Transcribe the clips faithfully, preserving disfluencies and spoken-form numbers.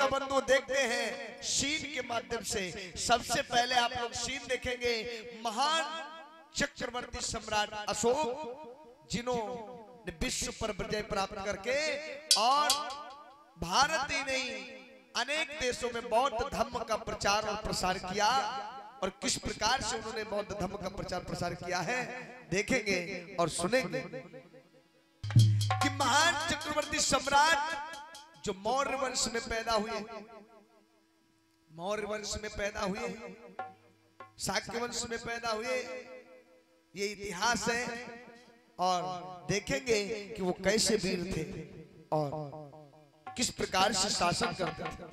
श्रोता बंधु देखते हैं सीन के माध्यम से। सबसे पहले आप लोग सीन देखेंगे महान चक्रवर्ती सम्राट अशोक, जिन्होंने विश्व पर विजय प्राप्त करके और भारत ही नहीं अनेक देशों में बौद्ध धर्म का प्रचार और प्रसार किया। और किस प्रकार से उन्होंने बौद्ध धर्म का प्रचार प्रसार किया है देखेंगे और सुनेंगे कि महान चक्रवर्ती सम्राट जो मौर्य वंश में पैदा हुए, मौर्य वंश में पैदा हुए, शाक्य वंश में पैदा हुए, ये इतिहास है। और देखेंगे कि वो कैसे वीर थे और किस प्रकार से शासन करते थे।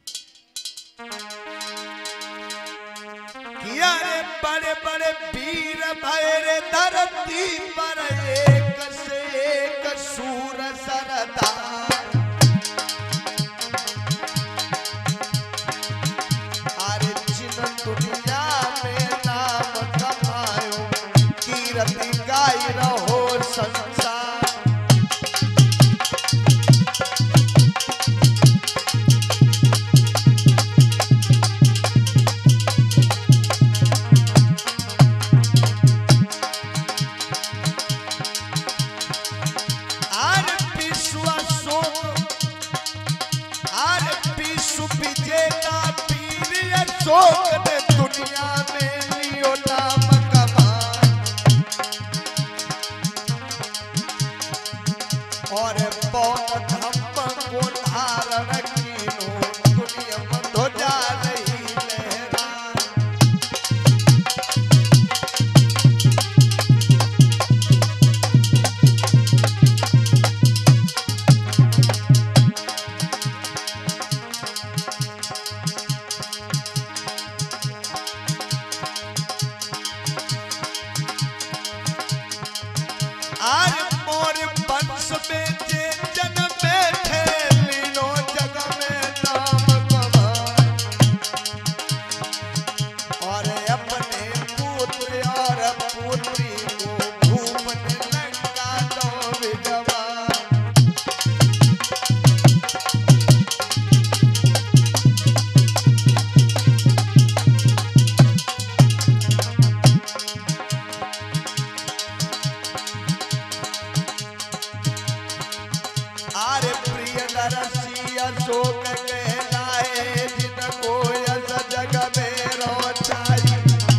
किया रे बड़े बड़े वीर भैरे धरती पर एक से एक सूर सरदार। अरे जिन दुनिया में नाम कमायो कीर्ति गाई रहो संसार। अशोक ने दुनिया में लियो नाम कमाए और बौद्ध धर्म को धारण कीनो दुनिया में ध्वजा रही लहराए। आज मोर वंश में जे जन बैठे लीनो जग में नाम कमाए और अपने पुत्र और पुत्री को भूपन लंका दो विधवा। आरे प्रिय नरसी अशोक कहलाए जिनको यस जग में रोचाई।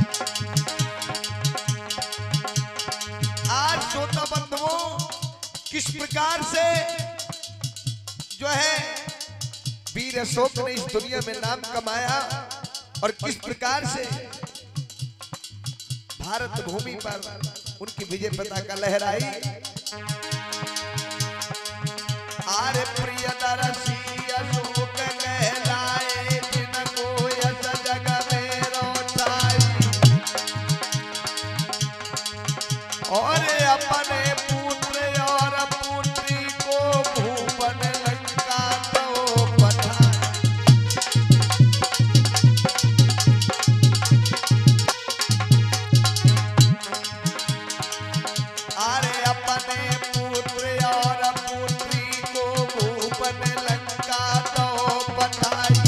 आज श्रोता बंधुओं किस प्रकार से जो है वीर अशोक ने इस दुनिया में नाम कमाया और किस प्रकार से भारत भूमि पर उनकी विजय पताका लहराई। आरे प्रिय नरसी अशोक कहलाए जिनको यस जग में रोचाई और अपने पुत्र और पुत्री को भूपन लंका दो पठाए। आरे अपने पुत्र और पुत्री भूपन लंका दो पठाई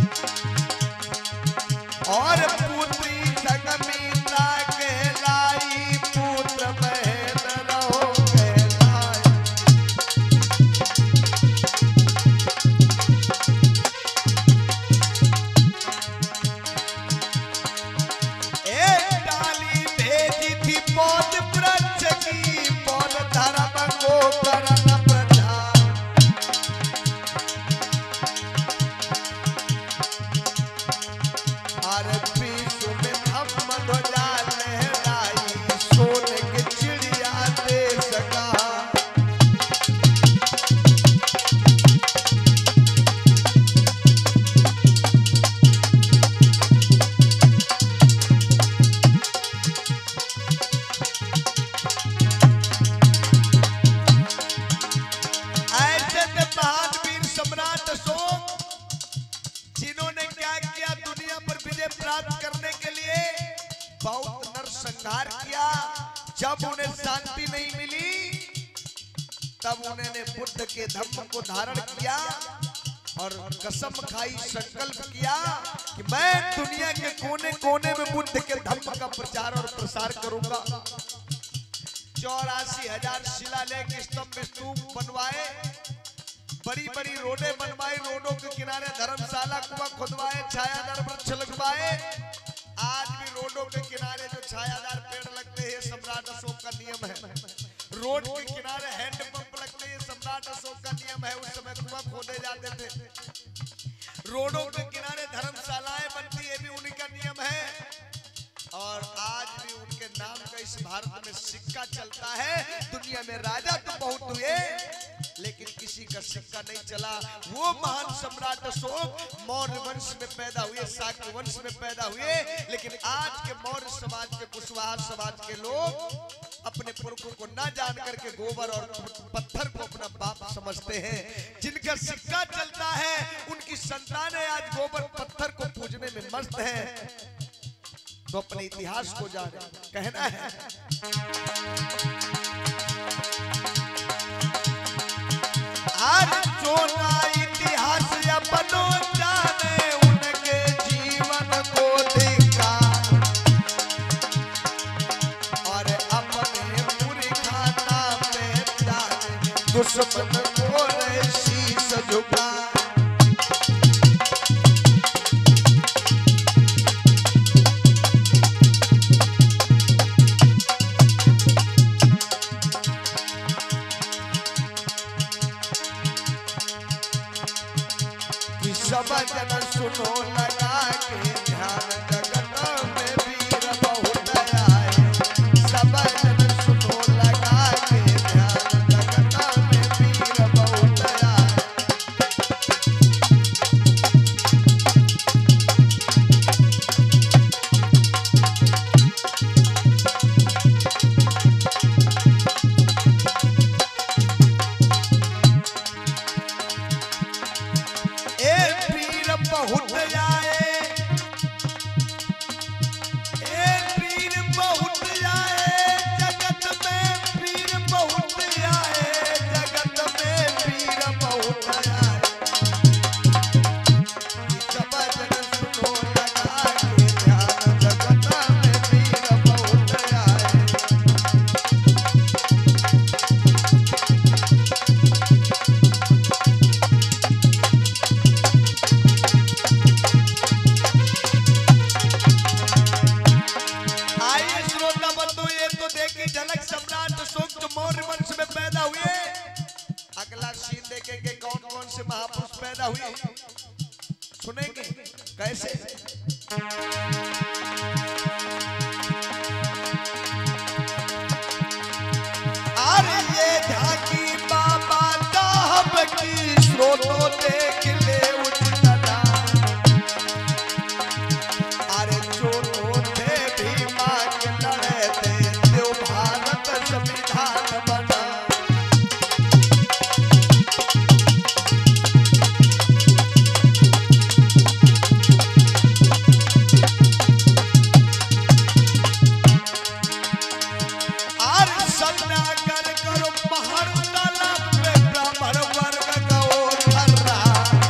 और पुत्री संगमित्रा कहलाई पुत्र महेंद्र रहो कहलाई। एक डाली भेजी थी बौद्ध वृक्ष की बौद्ध धर्म को करन सोने की चिड़िया दे सका। ऐसे महान वीर सम्राट अशोक जिन्होंने क्या किया दुनिया पर विजय प्राप्त करने के लिए बहुत नरसंहार किया। जब उन्हें शांति नहीं मिली तब उन्होंने बुद्ध के धर्म को धारण किया और कसम खाई, संकल्प किया कि मैं दुनिया के कोने कोने में बुद्ध के धम्म का प्रचार और प्रसार करूंगा। चौरासी हजार शिलालेख स्तंभ स्तूप बनवाए, बड़ी बड़ी रोडें बनवाई, रोडों के किनारे धर्मशाला कुआं खुदवाए, छायादार वृक्ष लगवाए। आज भी रोडों के किनारे जो छायादार पेड़ लगते हैं सम्राट अशोक का नियम है। रोड के किनारे हैंडपंप लगते हैं, सम्राट अशोक का नियम है। उस समय कुआं खोदे जाते थे। रोडों के किनारे धर्मशालाएं बनती है, भी उन्हीं का नियम है। और आज भी उनके नाम का इस भारत में सिक्का चलता है। दुनिया में राजा तो बहुत हुए, लेकिन किसी का सिक्का नहीं चला। वो महान सम्राट अशोक मौर्य वंश में पैदा हुए, शाक्य वंश में पैदा हुए, लेकिन आज के मौर्य समाज के, कुशवाहा समाज के लोग अपने पुरखों को ना जान करके गोबर और पत्थर को अपना बाप समझते हैं। जिनका सिक्का चलता है उनकी संतानें आज गोबर पत्थर को पूजने में मस्त हैं। तो अपने इतिहास को जाने, कहना है आज जो ना इतिहास अपनो जाने, उनके जीवन को देखा और अपने पुरखा नाम में जाने, दुश्मन को रे शीश झुका। सब जन सुनो लगा के ध्यान, जगत में वीर बहुत आए। सब जन सुनो लगा के ध्यान, जगत में वीर बहुत आए। बहुत आए, एक वीर बहुत आए, जगत में वीर बहुत आए, जगत में वीर बहुत आए। सब जन सुनो लगा के ध्यान, जगत में वीर बहुत आए। झलक सम्राट अशोक जो मौर्य वंश में पैदा हुए। अगला सीन देखेंगे कौन कौन से महापुरुष पैदा हुए, सुनेंगे कैसे। अरे ये झांकी बाबा साहब की, स्रोतों देख ले उठना। अरे चोटों थे भीमा के लड़े थे, भारत संविधान बना। और सत्याग्रह करो पहाड़ तालाब में, ब्राह्मण वर्ग का वो धर्रा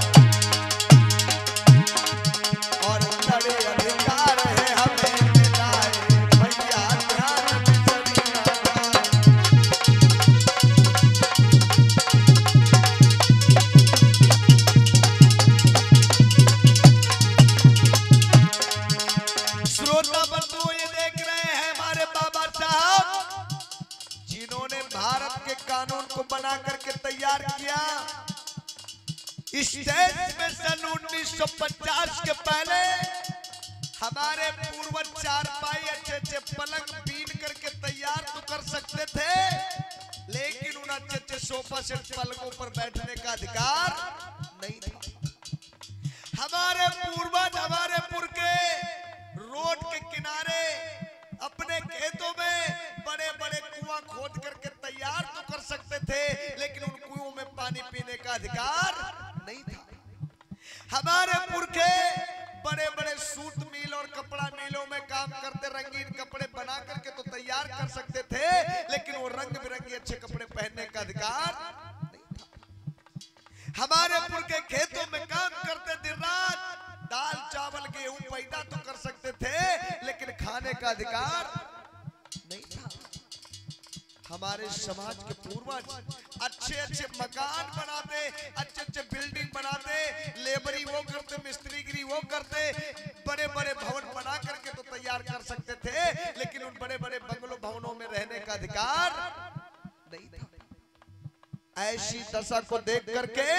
और लड़े अधिकार है हमें मिलाए, भैया ध्यान भारत के कानून को बना करके तैयार किया। इस देश में सन उन्नीस सौ पचास के पहले हमारे पूर्वज चारपाई अच्छे अच्छे पलंग बीन करके तैयार तो कर सकते थे, लेकिन उन अच्छे अच्छे सोफा सेट पलंगों पर बैठने का अधिकार नहीं था। हमारे पूर्वज, हमारे पुरखे रोड के किनारे अपने खेतों में बड़े बड़े कुआं खोद करके तैयार तो कर सकते थे, लेकिन उन कुओं में पानी पीने का अधिकार नहीं था। हमारे पुरखे बड़े बड़े सूत मिल और कपड़ा मिलों में काम करते, रंगीन कपड़े बना करके तो तैयार कर सकते थे, लेकिन वो रंग बिरंगे अच्छे कपड़े पहनने का अधिकार नहीं था। हमारे पुरखे खेतों में काम करते दिन रात, दाल चावल गेहूं पैदा तो कर सकते थे लेकिन खाने का अधिकार नहीं था। हमारे समाज के पूर्वज अच्छे अच्छे मकान बनाते, अच्छे अच्छे बिल्डिंग बनाते, लेबरी वो करते, मिस्त्रीगिरी वो करते, बड़े बड़े भवन बना करके तो तैयार कर सकते थे लेकिन उन बड़े बड़े बंगलों भवनों में रहने का अधिकार नहीं था। ऐसी दशा को देख करके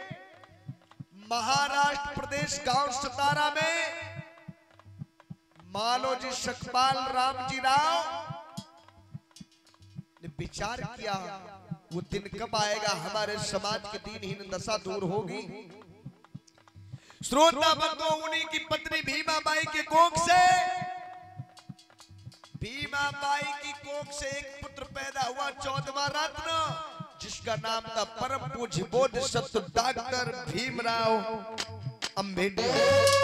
महाराष्ट्र प्रदेश गांव सतारा में मालोजी सकपाल रामजी राव ने विचार किया, वो दिन कब आएगा हमारे समाज की दीनहीन दशा दूर होगी। श्रोता बंधुओं, उन्हीं की पत्नी भीमाबाई के कोख से भीमाबाई की कोख से एक पुत्र पैदा हुआ, चौदहवां रत्न, जिसका नाम था परम पूज्य बोधिसत्व डॉक्टर भीमराव अंबेडकर।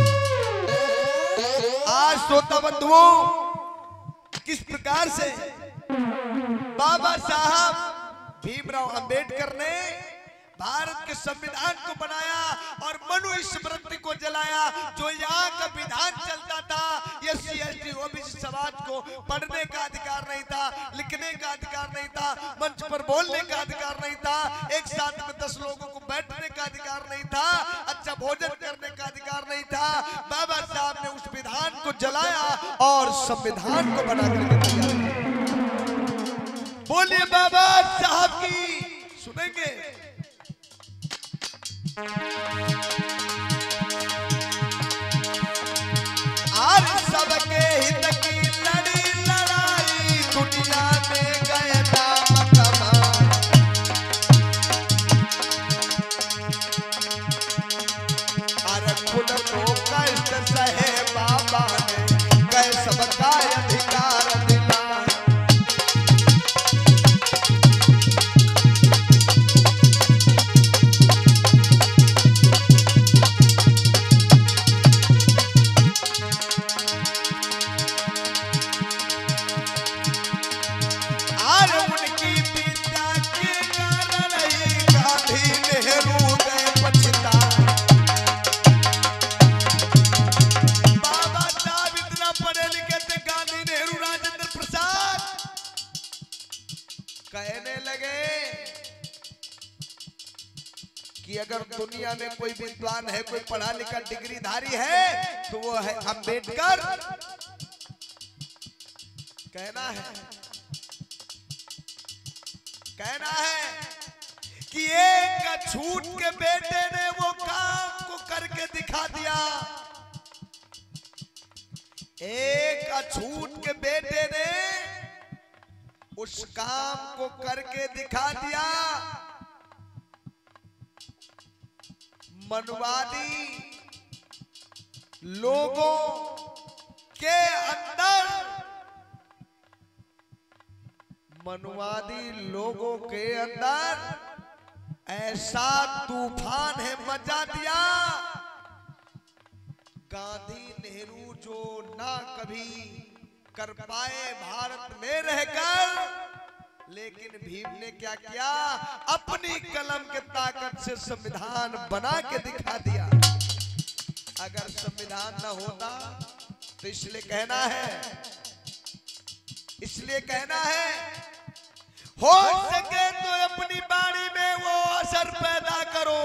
आज श्रोता बंधुओं, किस प्रकार से बाबा साहब भीमराव अंबेडकर ने भारत के संविधान को बनाया और मनुस्मृति को जलाया। जो यहाँ का विधान चलता था, S C S T OBC समाज को पढ़ने का अधिकार नहीं था, लिखने का अधिकार नहीं था, मंच पर बोलने का अधिकार नहीं था, एक साथ में दस लोगों को बैठने का अधिकार नहीं था, अच्छा भोजन करने का अधिकार नहीं था। बाबा साहब ने उस विधान को जलाया और संविधान को बना करके तैयार किया। बोलिए बाबा साहब की। सुनेंगे आज सबके हित की लड़ी लड़ाई, दुनिया में गए नाम कमा। अरे खुद को कष्ट सहे बाबा ने, गए सबका अधिकार दिला। कहने लगे कि अगर दुनिया में कोई विद्वान है, कोई पढ़ा लिखा डिग्रीधारी है तो वो है अंबेडकर। कहना है कहना है कि एक अछूत के बेटे ने वो काम को करके दिखा दिया। एक अछूत के बेटे ने उस काम को करके दिखा दिया। मनवादी लोगों के अंदर मनवादी लोगों के अंदर ऐसा तूफान है मचा दिया। गांधी नेहरू जो ना कभी कर पाए भारत में रहकर, लेकिन भीम ने क्या किया, अपनी कलम के ताकत से संविधान बना के दिखा दिया। अगर संविधान न होता तो इसलिए कहना है इसलिए कहना है हो सके तो अपनी बाड़ी में वो असर पैदा करो।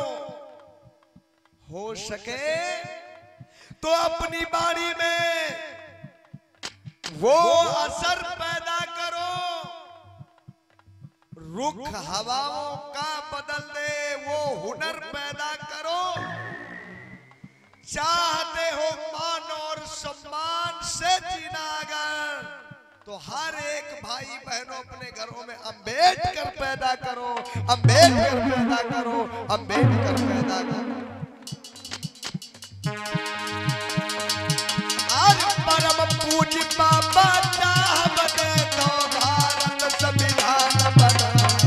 हो सके तो अपनी बाड़ी में वो असर पैदा करो। रुख हवाओं का बदल दे वो हुनर पैदा करो। चाहते हो मान और सम्मान से जीना अगर, तो हर एक भाई बहनों अपने घरों में अंबेडकर पैदा करो, अंबेडकर पैदा करो, अंबेडकर पैदा करो। आज परम पूज्य बाबा साहब ने तो भारत संविधान बना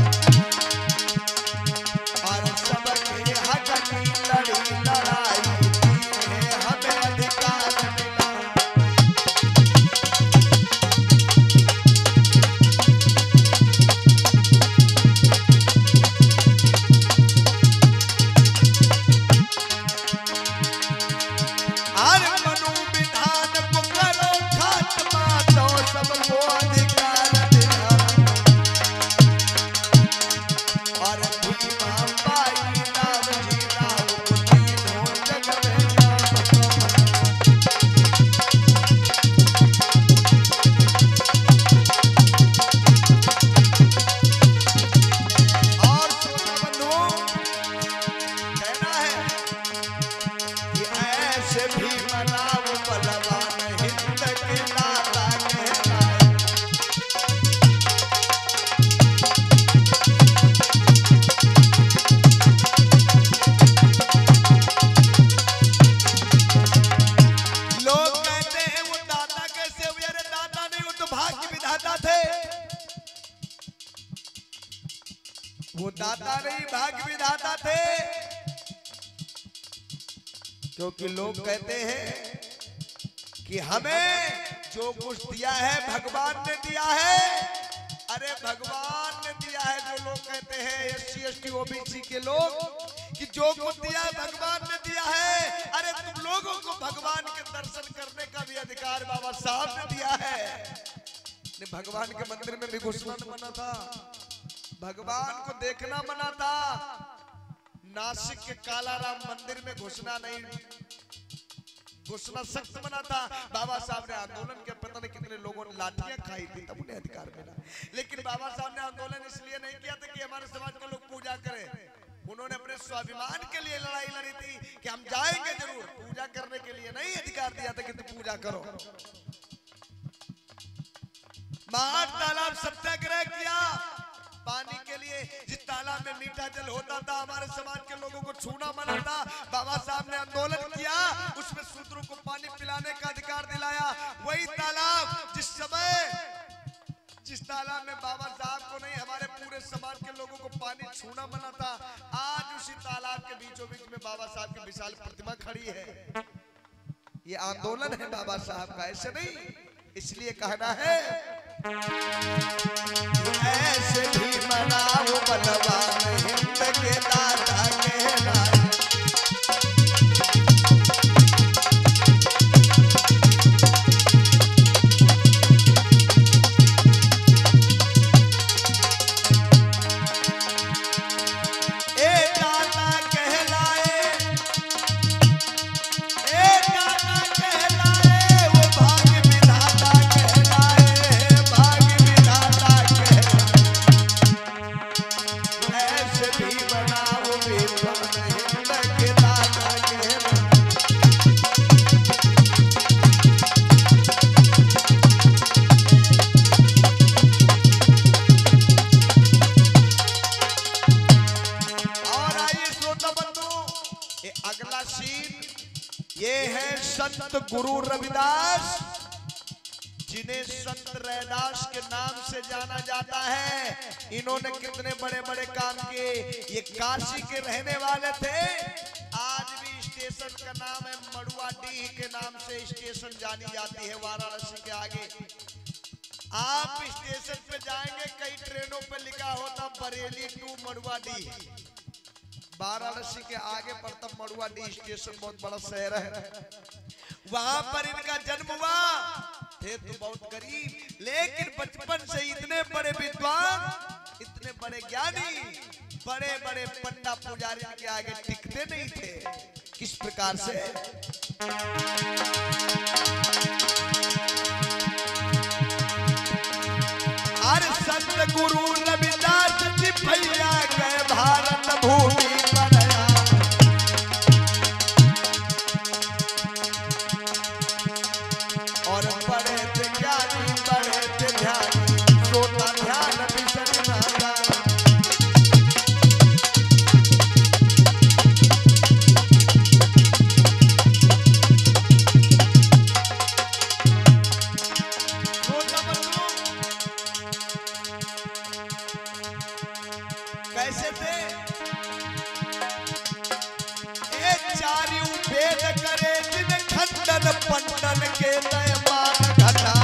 और सबके हक की लड़ी लड़ाई है, हमें अधिकार मिला। वो दाता नहीं भाग्य विधाता थे, क्योंकि लोग कहते हैं कि हमें जो कुछ दिया है भगवान ने दिया है। अरे भगवान ने दिया है। जो लोग कहते हैं S C S T O B C के लोग कि जो कुछ दिया है भगवान ने दिया है, अरे तुम लोगों को भगवान के दर्शन करने का भी अधिकार बाबा साहब ने दिया है। ने भगवान के मंदिर में भी घुसना मना था, भगवान को देखना मना था। नासिक के कालाराम मंदिर में घुसना नहीं, घुसना सख्त मना था। बाबा साहब ने आंदोलन के पता नहीं कितने लोगों ने लाठियां खाई थी, तब उन्हें अधिकार मिला। लेकिन बाबा साहब ने आंदोलन इसलिए नहीं किया था कि हमारे समाज के लोग पूजा करें। उन्होंने अपने स्वाभिमान के लिए लड़ाई लड़ी थी कि हम जाएंगे जरूर, पूजा करने के लिए नहीं अधिकार दिया था कि तुम पूजा करो। महान तालाब सत्याग्रह किया पानी के लिए। जिस तालाब में मीठा जल होता था हमारे समाज के लोगों को छूना मना था। बाबा साहब ने आंदोलन किया, उसमें शूद्रों को पानी पिलाने का अधिकार दिलाया। वही तालाब जिस समय जिस तालाब में बाबा साहब को नहीं हमारे पूरे समाज के लोगों को पानी छूना मना था, आज उसी तालाब के बीचों बीच में बाबा साहब की विशाल प्रतिमा खड़ी है। ये आंदोलन है बाबा साहब का, ऐसे नहीं। इसलिए कहना है ऐसे भी मनाओ बलवान हिंद के दाता कहना। अगला सीन ये है संत गुरु रविदास, जिन्हें संत रैदास के नाम से जाना जाता है। इन्होंने कितने बड़े बड़े काम किए। ये काशी के रहने वाले थे। आज भी स्टेशन का नाम है मड़ुआडीह के नाम से स्टेशन जानी जाती है वाराणसी के आगे। आप स्टेशन पे जाएंगे, कई ट्रेनों पे लिखा होता बरेली टू मड़ुआडीह। वाराणसी के आगे पड़ता मड़ुआडीह स्टेशन, बहुत बड़ा शहर है। वहां पर इनका जन्म हुआ। थे तो बहुत गरीब, लेकिन बचपन से इतने बड़े विद्वान, इतने बड़े ज्ञानी, बड़े बड़े पंडा पुजारी के आगे टिकते नहीं थे। किस प्रकार से? हर संत गुरु रविदास जी भैया गए भारत भूमि और बड़े थे ज्ञानी, बड़े थे ध्यानी, सोता ध्यान बिसरना था। कैसे थे? ए चारियों वेद करे जिन खंडन पंडन के नयमान घटा।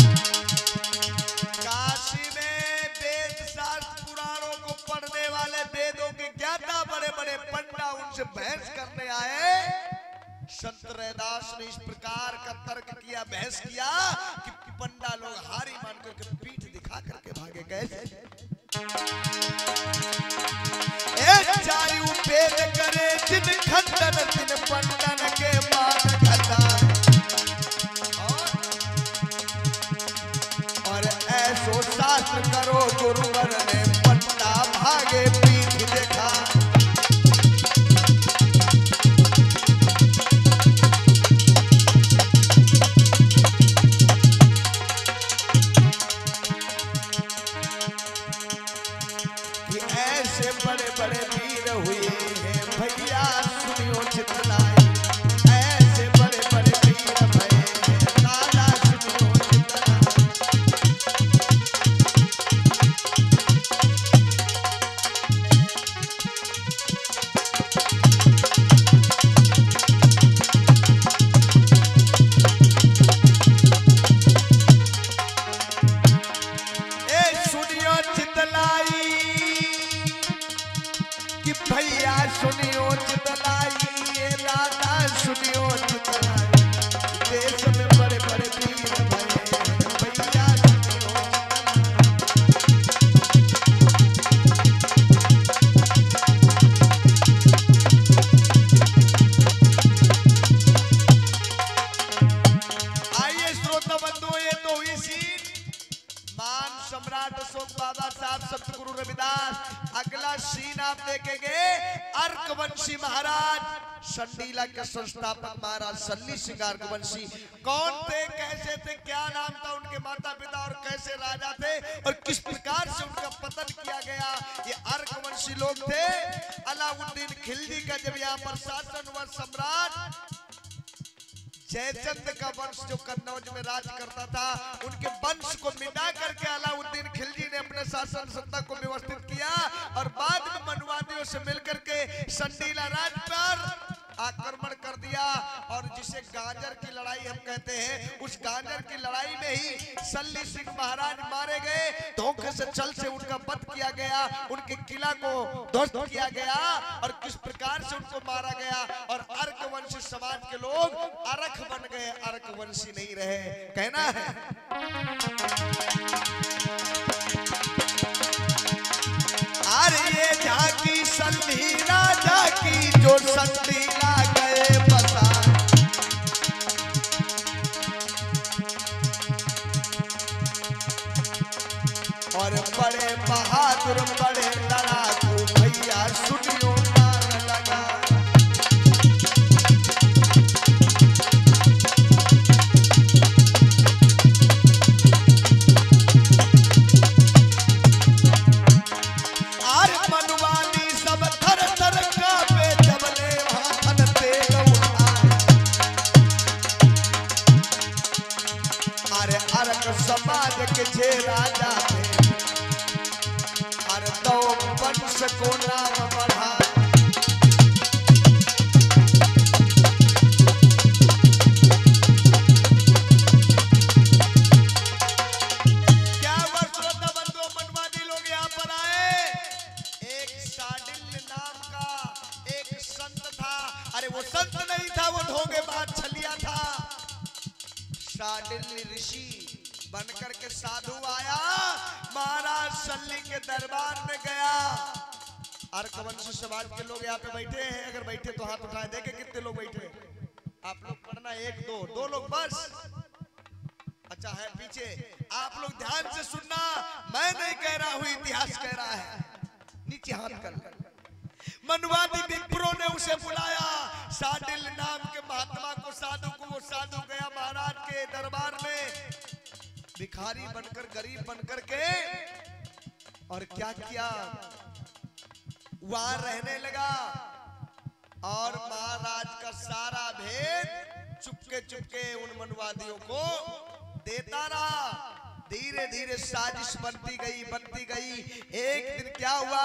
काशी में वेद शास्त्र पुराणों को पढ़ने वाले, वेदों के ज्ञाता बड़े बड़े पंडा उनसे बहस करने आए। संत रैदास ने इस प्रकार का तर्क किया, बहस किया कि पंडा लोग हारी मान करके पीठ दिखा करके भागे गए। चारियों वेद करे जिन खंडन तिन पंडन के मान घटा। और ऐसो शास्त्र करो गुरुवर ने पंडा भागे पीठ देखा। ऐसे बड़े बड़े वीर हुए हैं भैया सुनियो चितलाई। ऐसे बड़े बड़े वीर भये हैं दादा सुनियो चितलाई। सीन आप देखेंगे। अर्कवंशी महाराज, संडीला के संस्थापक महाराज सल्ली सिंह अर्कवंशी कौन थे, कैसे थे, क्या नाम था उनके माता पिता और कैसे राजा थे और किस प्रकार से उनका पतन किया गया, ये अर्कवंशी लोग थे। अलाउद्दीन खिलजी का जब यहाँ पर शासन हुआ, सम्राट जयचंद का वंश जो कन्नौज में राज करता था, उनके वंश को मिटा करके अलाउद्दीन खिलजी ने अपने शासन सत्ता को व्यवस्थित किया और बाद में मनुवादियों से मिलकर के संडीला राज पर आक्रमण कर दिया। और जिसे गाजर की लड़ाई हम कहते हैं, उस गाजर की लड़ाई में ही सल्ली सिंह महाराज मारे गए। धोखे से छल से उनका वध किया गया, उनके किला को ध्वस्त किया गया और किस प्रकार से उनको मारा गया। और अर्कवंशी समाज के लोग अरख बन गए, अर्कवंशी नहीं रहे, कहना है। अरे ये झांकी सल्ली राजा की, जो संडीला गए बता। और बड़े बहादुर बड़े लड़ाकू भैया सुनियो मार लगा। समाज के छे राजा थे, अरे तो वंश को नाम बढ़ा। क्या वर्ष होता बंधुओं, मनवादी लोग यहाँ पर आए। एक साडिल नाम का एक संत था, अरे वो संत नहीं था, वो ढोंगेबाज छलिया था। साडिल ऋषि बनकर के साधु आया, महाराज सल्ली के दरबार में गया। अर्कवंशी समाज के लोग यहाँ पे बैठे हैं, अगर बैठे तो हाथ उठाए, देखे कितने लोग बैठे। आप लोग पढ़ना, एक दो दो लोग बस। अच्छा है पीछे, आप लोग ध्यान से सुनना, मैं नहीं कह रहा हूं, इतिहास कह रहा है। नीचे हाथ कर कर मनवादी विप्रों ने उसे बुलाया, साडिल नाम के महात्मा को, साधु को। वो साधु गया महाराज के दरबार में, भिखारी बनकर, गरीब बनकर के, और क्या किया, वहां रहने लगा और महाराज का सारा भेद चुपके चुपके उन मनवादियों को देता रहा। धीरे धीरे साजिश बनती गई बनती गई। एक दिन क्या हुआ,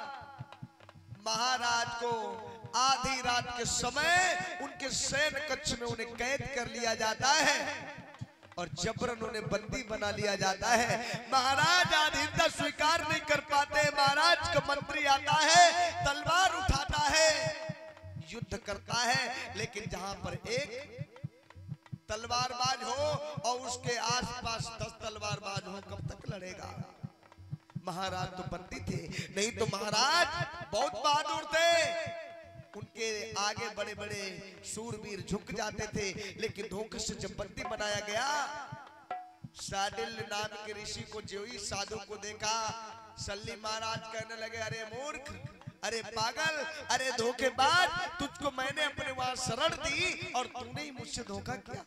महाराज को आधी रात के समय उनके सैन्य कक्ष में उन्हें कैद कर लिया जाता है और जबरन उन्हें बंदी बना लिया जाता है। महाराज आधीनता स्वीकार नहीं कर पाते। महाराज का मंत्री आता है, तलवार उठाता है, युद्ध करता है, लेकिन जहां पर एक तलवारबाज हो और उसके आसपास दस तलवारबाज हो, कब तक लड़ेगा। महाराज तो बंदी थे, नहीं तो महाराज बहुत बहादुर थे। उनके आगे बड़े बड़े सूरवीर झुक जाते थे, लेकिन धोखे से जब बंदी बनाया गया, साडिल नाम के ऋषि को जो ही साधु को देखा, सल्ली महाराज कहने लगे, अरे मूर्ख, अरे पागल, अरे धोखेबाज, तुझको मैंने अपने वहां शरण दी और तूने ही मुझसे धोखा किया।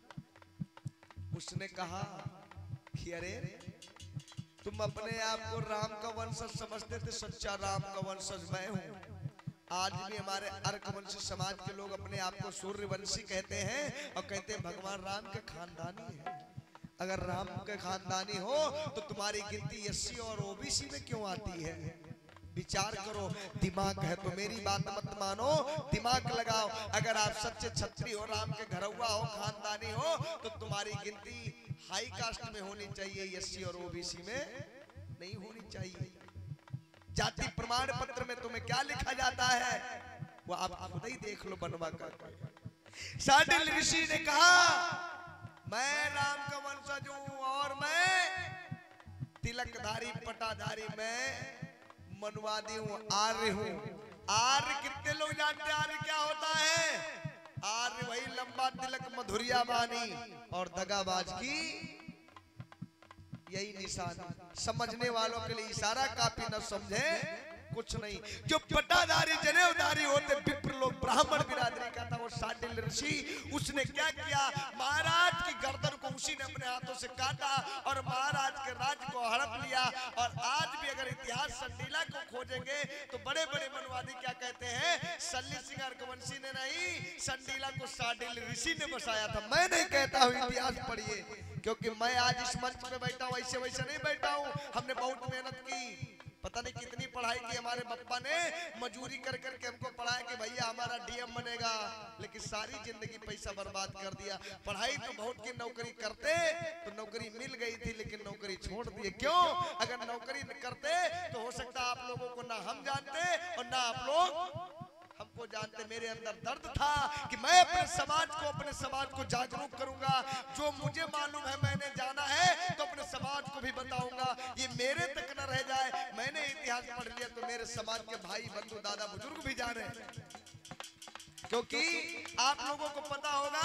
उसने कहा कि अरे तुम अपने आप को राम का वंशज समझते थे, सच्चा राम का वंशज मैं हूं। आज भी हमारे अर्कवंशी समाज के लोग अपने आप को सूर्यवंशी कहते हैं और कहते हैं भगवान राम के खानदानी है। अगर राम के खानदानी हो तो तुम्हारी गिनती एससी और ओबीसी में क्यों आती है? विचार करो, दिमाग है तो मेरी बात मत मानो, दिमाग लगाओ। अगर आप सच्चे छत्री हो, राम के घरौआ हो, खानदानी हो, तो तुम्हारी गिनती हाई कास्ट में होनी चाहिए, एससी और ओबीसी में नहीं होनी चाहिए। जाति प्रमाण पत्र में तुम्हें क्या लिखा जाता है वो आप खुद ही देख लो बनवा कर। साडिल ऋषि ने कहा, मैं राम का वंशज हूं और मैं तिलकधारी पटाधारी, मैं मनवादी हूं, आर्य हूं। आर्य कितने लोग जानते हैं आर्य क्या होता है? आर्य वही लंबा तिलक, मधुरिया बानी और दगाबाज की यही निशान। समझने वालों के लिए इशारा, काफी न समझे कुछ नहीं। जो पट्टाधारी जनेऊधारी होते विप्र लोग ब्राह्मण बिरादरी का था वो शांडिल्य ऋषि, उसने क्या किया, महाराज की गर्दन को उसी ने अपने हाथों से काटा और महाराज के राज को हड़प लिया। और आज भी अगर इतिहास संडीला को खोजेंगे तो बड़े बड़े मनवादी क्या कहते हैं, सल्ली सिंह अर्कवंशी ने नहीं, संडीला को शांडिल्य ऋषि ने बसाया था। मैं नहीं कहता हूँ, इतिहास पढ़िए, क्योंकि मैं आज इस मंच पे बैठा हूँ ऐसे वैसे नहीं बैठा हूँ। हमने बहुत मेहनत की, पता नहीं कितनी पढ़ाई की, हमारे बप्पा ने मजूरी कर कर के हमको पढ़ाया कि भैया हमारा डीएम बनेगा, लेकिन सारी जिंदगी पैसा बर्बाद कर दिया। पढ़ाई तो बहुत की, नौकरी करते तो नौकरी मिल गई थी, लेकिन नौकरी छोड़ दिए। क्यों? अगर नौकरी करते तो हो सकता आप लोगों को ना हम जानते और ना आप लोग हमको जानते। मेरे अंदर दर्द था कि मैं अपने समाज को अपने समाज को जागरूक करूंगा। जो मुझे मालूम है मैंने जाना है तो अपने समाज को भी बताऊंगा, ये मेरे तक न रह जाए। मैंने इतिहास पढ़ लिया तो मेरे समाज के भाई बंधु दादा बुजुर्ग भी जाने, क्योंकि आप लोगों को पता होगा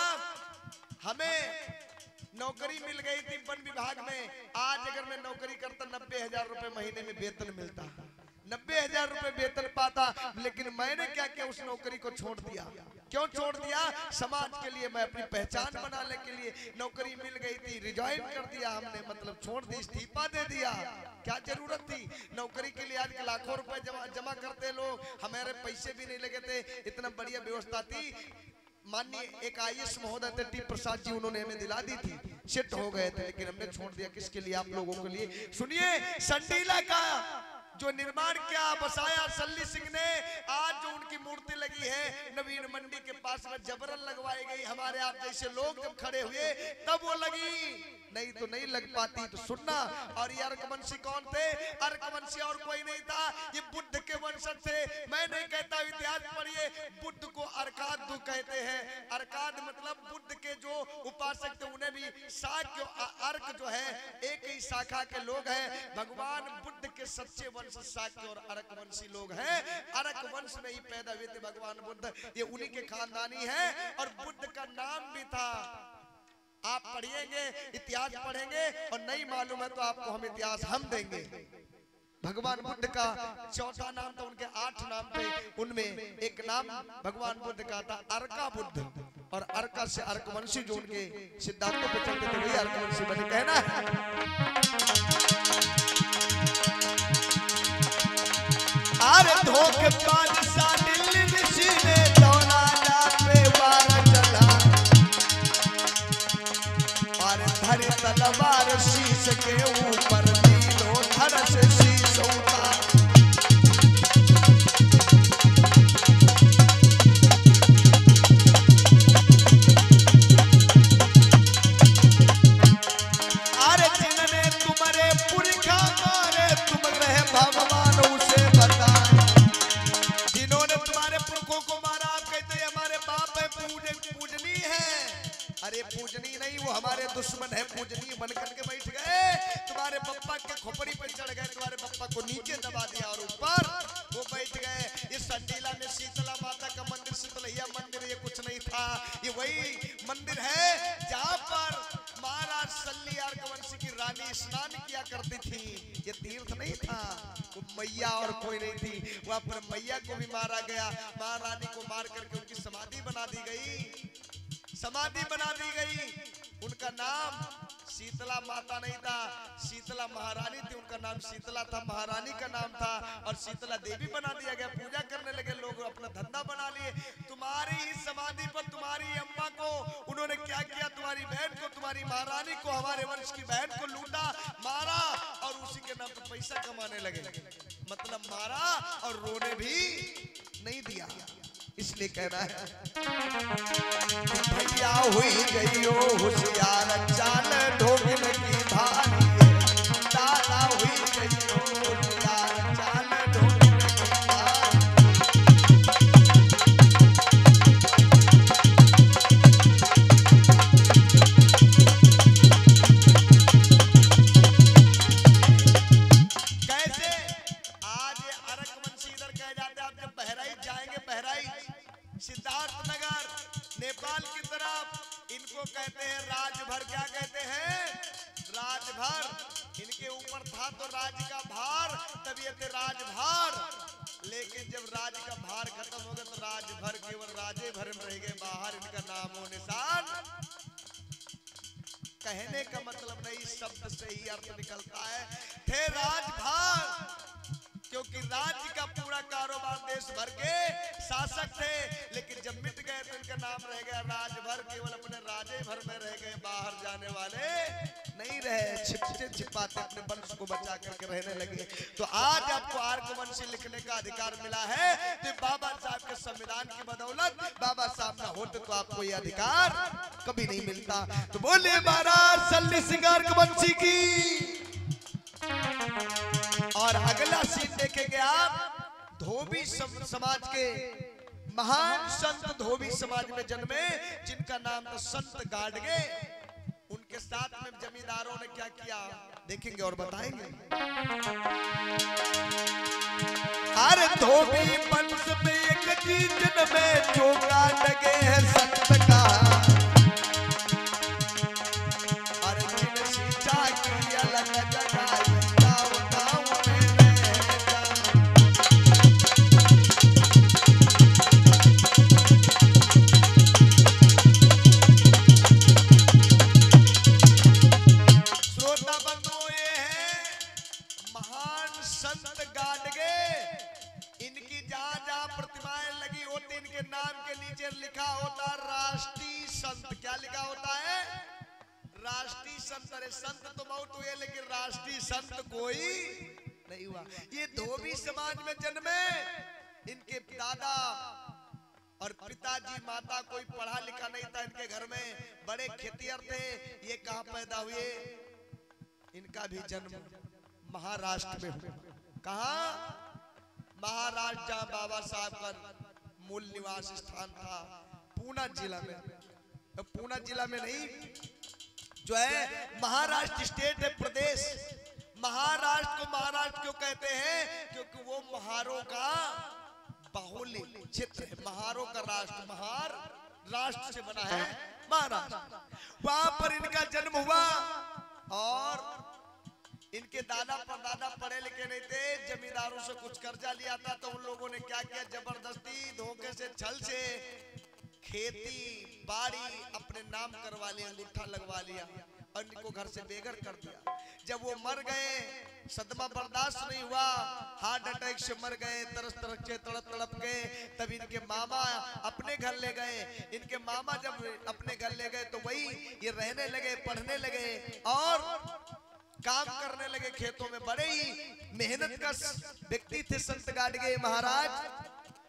हमें नौकरी मिल गई थी वन विभाग में। आज अगर मैं नौकरी करता नब्बे हजार रुपए महीने में वेतन मिलता, नब्बे हजार रुपए वेतन पाता, लेकिन मैंने क्या किया, उस नौकरी को छोड़ दिया। क्यों छोड़ दिया? समाज के लिए, मैं अपनी पहचान बनाने के लिए। नौकरी मिल गई थी, रिजाइन कर दिया हमने, मतलब छोड़ दी, इस्तीफा दे दिया। क्या जरूरत थी नौकरी के लिए? आज के लाखों रुपए जमा जमा करते लोग, हमारे पैसे भी नहीं लगे थे, इतना बढ़िया व्यवस्था थी। माननीय एक आई ए एस महोदय थे टी प्रसाद जी, उन्होंने हमें दिला दी थी, सेट हो गए थे, लेकिन हमने छोड़ दिया। किसके लिए? आप लोगों के लिए। सुनिए, संडीला का जो निर्माण किया, बसाया सल्ली सिंह ने, आज जो उनकी मूर्ति लगी है नवीन मंडी के पास में, जबरन लगवाई गई। हमारे आप जैसे लोग जब खड़े हुए तब वो लगी, नहीं तो नहीं लग पाती। तो सुनना, और ये अर्कवंशी कौन थे? अर्कवंशी और कोई नहीं था, ये बुद्ध के वंशज थे। मैं नहीं कहता, इतिहास पढ़िए, बुद्ध को अर्काद कहते हैं। अर्काद मतलब बुद्ध के जो उपासक थे, उन्हें भी शाक्य अर्क जो है एक ही शाखा के लोग हैं। भगवान बुद्ध के सच्चे वंश शाक्य और अर्कवंशी लोग हैं। अर्क वंश में ही पैदा हुए थे भगवान बुद्ध, ये उन्हीं के खानदानी हैं। और बुद्ध का नाम भी था, आप पढ़िएंगे, इतिहास पढ़ेंगे, और नहीं मालूम है तो आपको हम इतिहास हम देंगे। भगवान बुद्ध का चौथा नाम था, उनके आठ नाम थे, उनमें एक नाम भगवान बुद्ध का था अर्का बुद्ध, और अर्का से अर्कवंशी जो उनके सिद्धांतों पे चलते थे वही अर्कवंशी बने। कहना है अरे धोखे बादशाह दिल्ली ऋषि ने दौना पे वार चला, अरे धरी तलवार शीश के ऊपर नीलो धरस शीश उतार। अरे जिनने तुम्हारे पुरखा मारे तुम रहे भगवान उसे बता, जिन्होंने तुम्हारे पुरखों को मारा आप कहते हमारे बाप है, पूज पूजनी है। अरे पूजनी नहीं, वो हमारे दुश्मन है, पूजनी बन करके बैठ गए। तुम्हारे पप्पा के खोपड़ी पे चढ़ गए, तुम्हारे पप्पा को नीचे दबा दिया और ऊपर वो बैठ गए। इस संडीला में शीतला माता का मंदिर, शीतलैया मंदिर, ये कुछ नहीं था, ये वही मंदिर है जहाँ पर महाराज सल्ली अर्कवंशी की रानी स्नान किया करती थी। ये तीर्थ नहीं था, वो मैया और कोई नहीं थी। वहां पर मैया को भी मारा गया, महारानी को मार करके उनकी समाधि बना दी गई, समाधि बना दी गई। उनका नाम शीतला माता नहीं था, शीतला महारानी थी, उनका नाम शीतला था, महारानी का नाम था, और शीतला देवी बना दिया गया। पूजा करने लगे लोग, अपना धंधा बना लिए। तुम्हारी ही समाधि पर तुम्हारी अम्मा को उन्होंने क्या किया, तुम्हारी बहन को, तुम्हारी महारानी को, हमारे वंश की बहन को लूटा, मारा, और उसी के नाम पर पैसा कमाने लगे। मतलब मारा और रोने भी नहीं दिया। इसलिए कहना है भैया हुई गई हो होशियार, चाल ढोल की भारी, दादा हुई गई हो होशियार, चाल ढोल की भारी। कैसे आज अर्कवंशी इधर कह जाते, आप जब बहराइच जाएंगे, बहराइच सिद्धार्थ नगर नेपाल की तरफ, इनको कहते हैं राजभर। क्या कहते हैं? राजभर। इनके ऊपर था तो राज का भार, तब ये थे राजभर। राज का भार खत्म हो गया तो राज भर केवल राजे भर में रह गए, बाहर इनका नामो निशान। कहने का मतलब नहीं, शब्द से ही अर्थ निकलता है। थे राजभार, क्योंकि राज्य का पूरा कारोबार देश भर के शासक थे, लेकिन जब मिट गए तो इनका नाम रह गया राजभर, केवल अपने राजे भर में रह गए, बाहर जाने वाले नहीं रहे, छिपते छिपाते अपने वंश को बचा करके रहने लगे। तो आज आपको आर्कवंशी लिखने का अधिकार मिला है, तो बाबा साहब के संविधान की बदौलत बाबा साहब ना होते तो आपको ये अधिकार कभी नहीं मिलता। तो बोलिए महाराज सल्ली सिंह आर्कवंशी की। और अगला सीन देखेंगे आप, धोबी समाज के महान संत धोबी समाज में जन्मे, जिनका नाम था संत गाडगे। उनके साथ में जमींदारों ने क्या किया देखेंगे और बताएंगे। अरे धोबी वंश में एक जी जन्मे, जो गाडगे है संत का। अरे जिन सींचा की अलग जगह, लिखा होता राष्ट्रीय संत। क्या लिखा होता है? राष्ट्रीय संत। अरे संत तो बहुत हुए, लेकिन राष्ट्रीय संत कोई नहीं हुआ। ये धोबी समाज में जन्मे, इनके दादा और पिताजी माता कोई पढ़ा लिखा नहीं था, इनके घर में बड़े खेतिहर थे। ये कहां पैदा हुए? इनका भी जन्म महाराष्ट्र में हुआ। कहां? महाराष्ट्र, जहां बाबा साहब का मूल निवास स्थान था, पूना जिला में। पूना जिला में नहीं, जो है महाराष्ट्र स्टेट है, प्रदेश। महाराष्ट्र को महाराष्ट्र क्यों कहते हैं? क्योंकि वो महारों का बाहुल्य क्षेत्र है, महारों का राष्ट्र, महार राष्ट्र से बना है महाराष्ट्र। वहां पर इनका जन्म हुआ और इनके दादा परदादा पढ़े लिखे नहीं थे, जमींदारों से कुछ कर्जा लिया था, तो उन लोगों ने क्या किया, जबरदस्ती धोखे से छल से खेती बाड़ी अपने नाम करवा लिया, अंगूठा लगवा लिया और इनको घर से बेघर कर दिया। जब वो मर गए, सदमा बर्दाश्त नहीं हुआ, हार्ट अटैक से मर गए, तरस तरस के तड़प तड़प गए। तब इनके मामा अपने घर ले गए। इनके मामा जब अपने घर ले गए तो वही ये रहने लगे, पढ़ने लगे और काम करने लगे खेतों में। बड़े ही मेहनत का व्यक्ति थे संत गाडगे महाराज।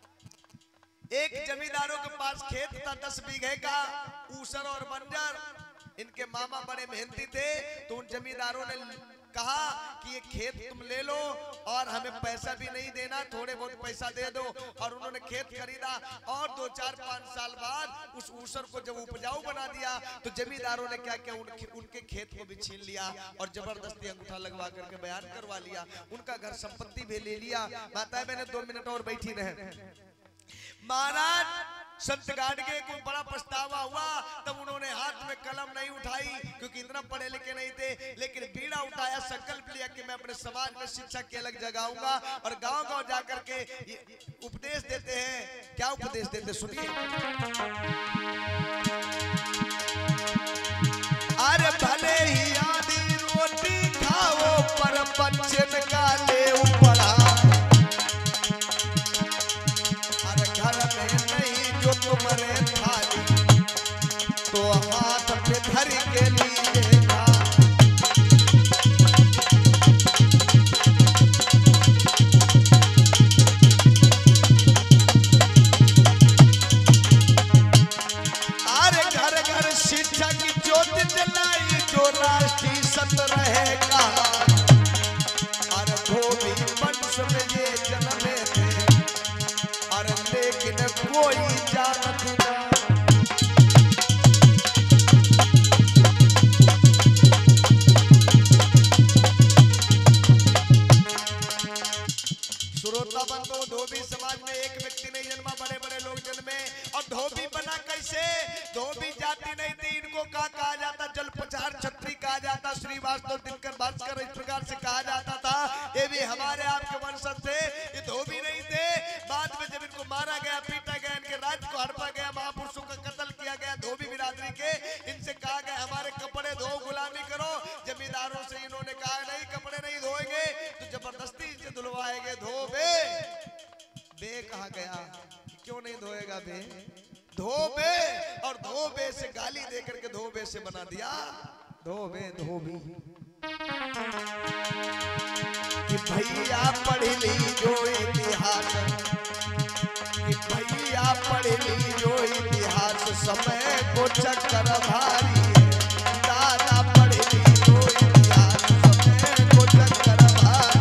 एक जमींदारों के पास खेत था दस बीघे का, ऊसर और बंजर। इनके मामा बड़े मेहनती थे, तो उन जमींदारों ने कहा कि ये खेत तुम ले लो और हमें पैसा भी नहीं देना, थोड़े बहुत पैसा दे दो। और उन्होंने खेत खरीदा और दो चार पांच साल बाद उस ऊसर को जब उपजाऊ बना दिया, तो जमींदारों ने क्या किया, उनके, उनके खेत को भी छीन लिया और जबरदस्ती अंगूठा लगवा करके बयान करवा लिया। उनका घर संपत्ति भी ले लिया। माताएं मैंने दो मिनट और बैठी रहे। महाराज संत गाडगे को बड़ा पछतावा हुआ, तब उन्होंने हाथ में कलम नहीं उठाई, क्योंकि इतना पढ़े लिखे नहीं थे, लेकिन बीड़ा उठाया, संकल्प लिया कि मैं अपने समाज में शिक्षा की अलग जगाऊंगा और गांव गांव जाकर के उपदेश देते हैं। क्या उपदेश देते सुनिए। अरे भले ही आधी रोटी खाओ, पर बच्चे का ले पढ़ा। तुम्हारे थाली तो हाथ पे धर के लीजिएगा। अरे घर घर शिक्षा की ज्योति जलाई, जो राष्ट्रीय संत रहेगा। अरे धोबी वंश में ये जन्मे थे, अरे लेकिन कोई जानत ना। श्रोता बंधु, धोबी समाज में एक व्यक्ति नहीं जन्मा, बड़े बड़े लोग जन्मे। और धोबी बना कैसे? धोबी जाति नहीं थी, इनको क्या कहा जाता? जल प्रचार छत्री कहा जाता, श्रीवास्तव दिनकर भास्कर इस प्रकार से कहा जाता था। ये भी हमारे आपके वंशज थे, ये धोबी नहीं थे। बाद में जमींदारों से इन्होंने कहा नहीं कपड़े नहीं धोएंगे तो जबरदस्ती से धुलवाएंगे, धो बे। बे कहा गया, क्यों नहीं धोएगा बे, धो बे। और धो बे से गाली दे करके धो बे से बना दिया धो बे धोबी। कि भैया पढ़ ली जो इतिहास, कि भैया पढ़ ली जो इतिहास, समय को चक्कर भारी है। दादा पढ़ ली जो इतिहास, समय को चक्कर भारी।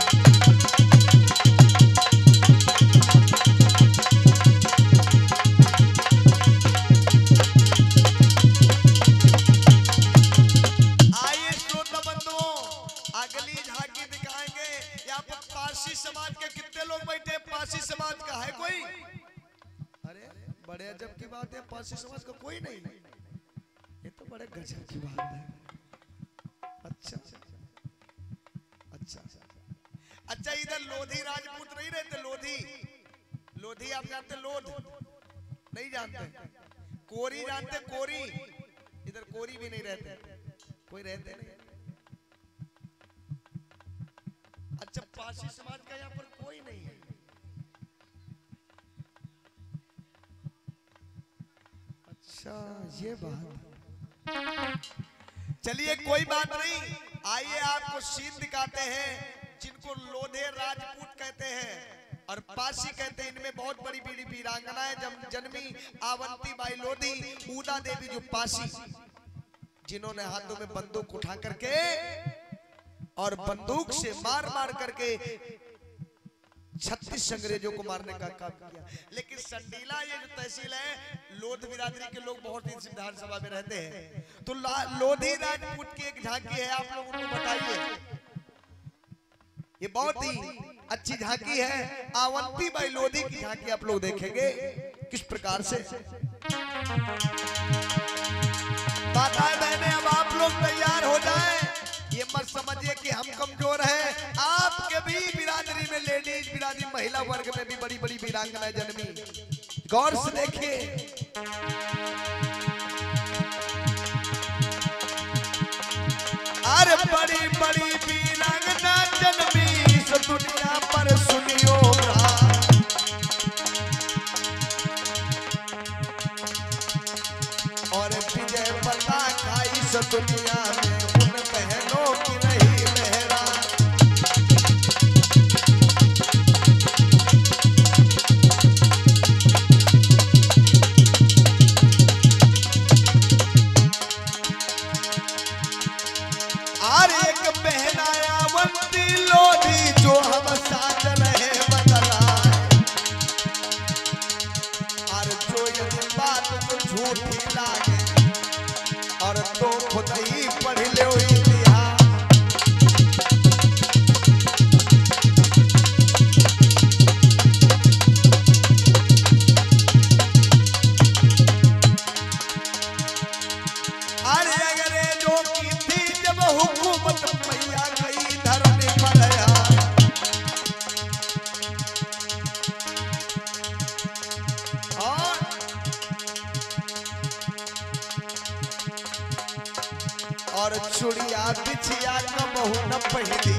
आइए श्रोता बंधुओं, अगली झांकी दिखाएंगे। यहाँ पर पारसी समाज के कितने लोग बैठे हैं? पारसी समाज का है कोई? अरे बड़े अजब की बात है, पारसी समाज का कोई नहीं। ये तो बड़े गजब की बात है। अच्छा अच्छा अच्छा, इधर लोधी राजपूत नहीं रहते? लोधी, लोधी आप जानते? लोध नहीं जानते? कोरी जानते? कोरी, इधर कोरी भी नहीं रहते, कोई रहते नहीं। अच्छा, पारसी समाज का यहाँ पर कोई नहीं है। अच्छा ये बात, चलिए कोई बात नहीं। आइए आपको सीन दिखाते हैं जिनको लोधे राजपूत कहते हैं और पासी कहते हैं। इनमें बहुत बड़ी बड़ी वीरांगनाएं जन्मी, आवंती बाई लोधी, उदा देवी जो पासी, जिन्होंने हाथों में बंदूक उठा करके और बंदूक से मार मार करके छत्तीस अंग्रेजों को मारने का काम किया। लेकिन संडीला ये जो तहसील है, लोध बिरादरी के लोग बहुत ही विधानसभा में रहते हैं। तो लोधी राजपूत की एक झांकी है, आप लोग उनको बताइए। ये बहुत ही अच्छी झांकी है, आवंती बाई लोधी की झांकी आप लोग देखेंगे किस प्रकार से। माताएं बहनें, अब आप लोग तैयार हो जाएं। ये मत समझिए कि हम कमजोर हैं, आपके भी बिरादरी में, लेडीज बिरादरी, महिला वर्ग में भी बड़ी बड़ी वीरांगनाएं जन्मी। गौर से देखिए, अरे बड़ी बड़ी वीरांगना जन्मी इस दुनिया पर, सुनियो और विजय पताका इस दुनिया में उन बहनों की रही मेहरा। और एक बहनाया वंती लोधी जो हम साथ रहे बदला, और जो यदि बात तो झूठी लागे और तो खुद ही पढ़ लो इतिहास। अरे अंग्रेजों की थी जब हुकूमत, मैया गई धरने पर और चुड़िया बिछिया कबहू न पहली,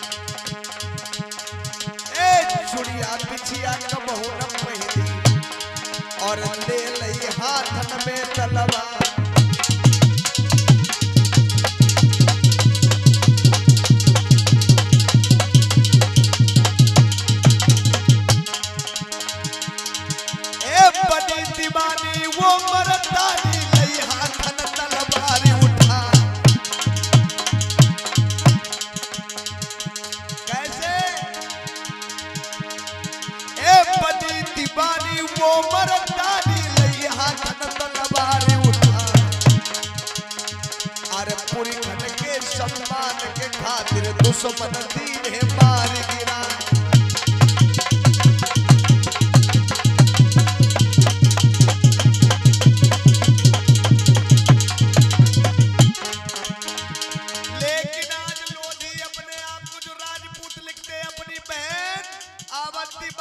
ए चुड़िया बिछिया कबहू न पहली, और ले लई हाथन में तलवार। ए बनी दीवानी वो मरदानी, लई हाथन तलवार उठा। कैसे? ए बनी दीवानी वो मरदानी, लई हाथन तलवार उठा। अरे पूरी घट के सम्मान के खातिर दुश्मन दीन है मार गिरा।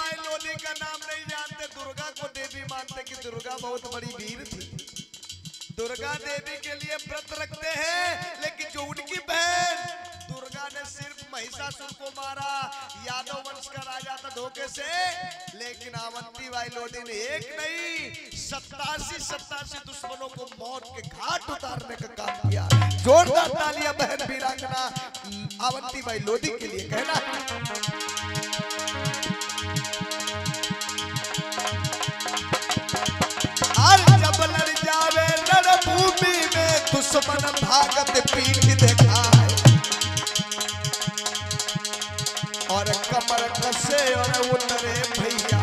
दुर्गा बहुत बड़ी वीर थी। दुर्गा देवी के लिए व्रत रखते हैं, लेकिन जो उनकी बहन दुर्गा ने सिर्फ महिषासुर को मारा, यादव वंश का राजा था धोखे से, लेकिन अवंती बाई लोधी ने एक नहीं सत्तासी सत्तासी दुश्मनों को मौत के घाट उतारने का काम किया। जोरदार तालियां बहन वीरांगना अवंती बाई लोधी के लिए कहना। जब लड़ जावे रणभूमि में दुश्मन भागत पीठ दिखाए, और कमर कसे और उतरे भैया,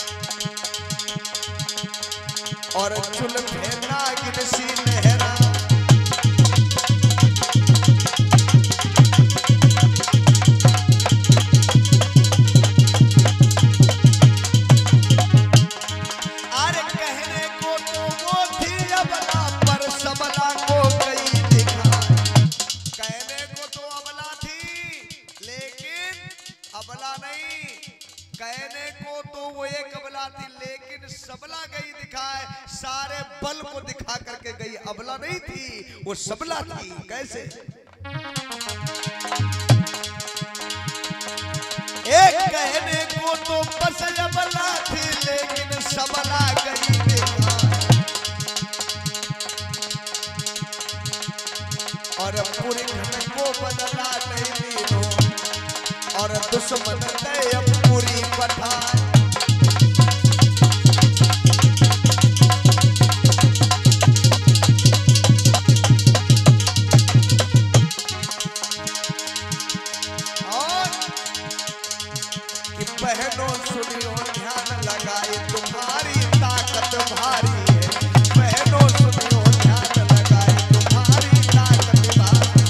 और चुल्हे नागिन सी लहरा। अरे कहने को तो वो थी अबला, पर सबला को गई दिखा। कहने को तो अबला थी, लेकिन अबला नहीं, कहने को तो वो एक अबला थी, लेकिन सबला गई दिखाए। सारे बल को दिखा करके गई, अबला नहीं थी, वो सबला थी। कैसे? एक कहने को तो बस अबला थी, लेकिन सबला गई दिखाए। और पूरी घन को बदला नहीं तीनों, और दुश्मन ने अब पूरी पठाए। और कि बहनों सुनियो ध्यान लगाए, तुम्हारी ताकत भारी है। बहनों सुनियो ध्यान लगाए, तुम्हारी ताकत भारी।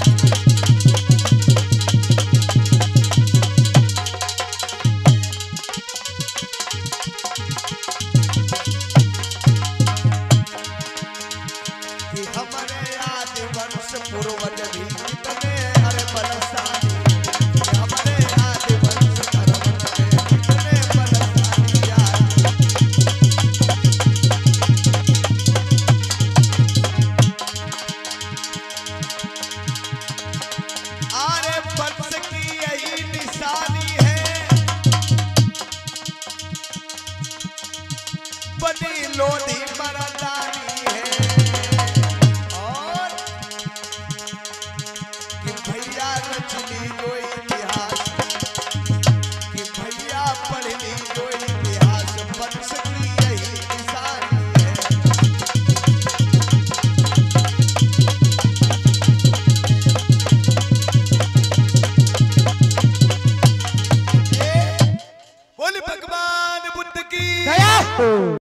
कि हमारे आदि वंश पूर्वज भी कितने हर बलशाली, हमारे आदि वंश धर्म में कितने बलशाली यार। आरे वंश की यही निशानी है, बनी लोधी मर्दानी है। और कि भैया रच ली जो इतिहास, कि भैया पढ़ ली जो इतिहास, वंश की यही निशानी है। बोले भगवान बुद्ध की।